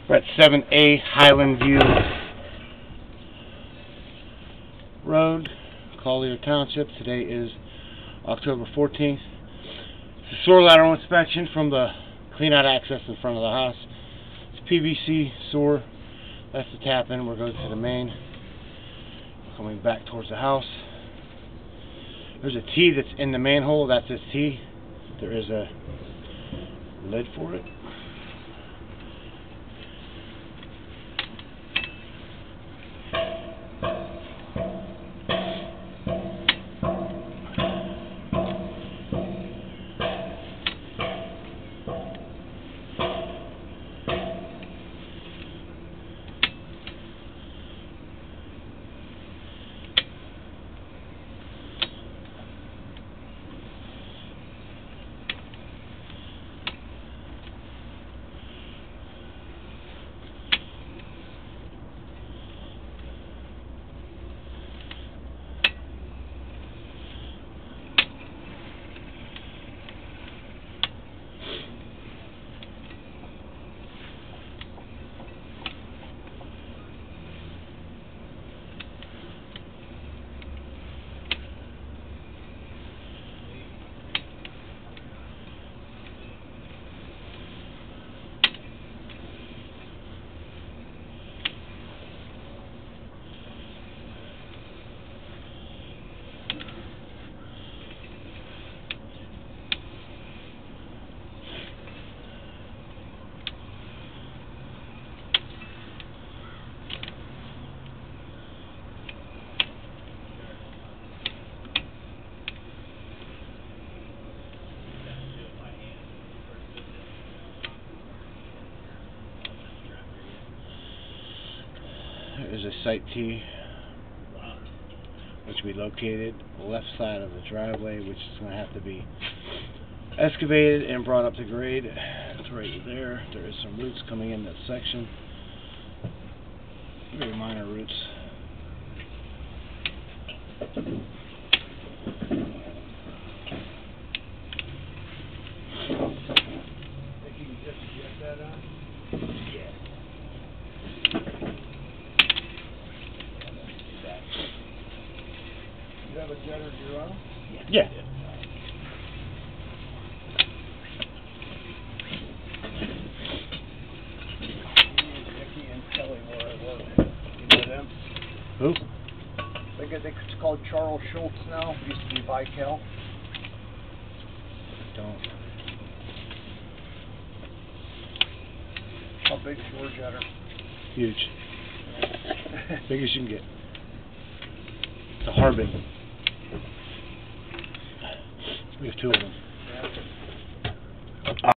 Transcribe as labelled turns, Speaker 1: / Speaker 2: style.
Speaker 1: We're at 7A Highland View Road, Collier Township. Today is October 14th. It's a sewer lateral inspection from the clean-out access in front of the house. It's PVC sewer. That's the tap in. We're going to the main. Coming back towards the house. There's a T that's in the manhole. That's its T. There is a lid for it. There's a site T, which we located left side of the driveway, which is going to have to be excavated and brought up to grade. It's right there. There is some roots coming in that section. Very minor roots.
Speaker 2: Think you can just get that on?
Speaker 1: Yeah.
Speaker 2: You have a jetter of your own?
Speaker 1: Yeah.
Speaker 2: Mickey and Kelly where I work. You know them?
Speaker 1: Who?
Speaker 2: I think it's called Charles Schultz now. Used to be Vikel.
Speaker 1: Don't.
Speaker 2: How big's your jetter?
Speaker 1: Huge. Big as you can get. It's a Harbin. We have two of them.
Speaker 2: Yeah.